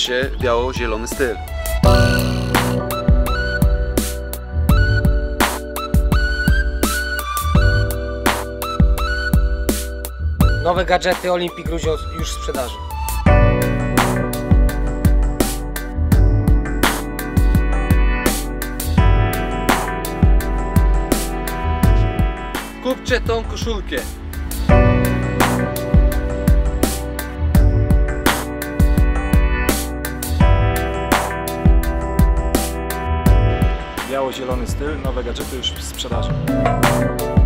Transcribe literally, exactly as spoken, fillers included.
się biało-zielony styl. Nowe gadżety Olympic Gruzio już w sprzedaży. Kupcie tą koszulkę. Biało-zielony styl, nowe gadżety już w sprzedaży.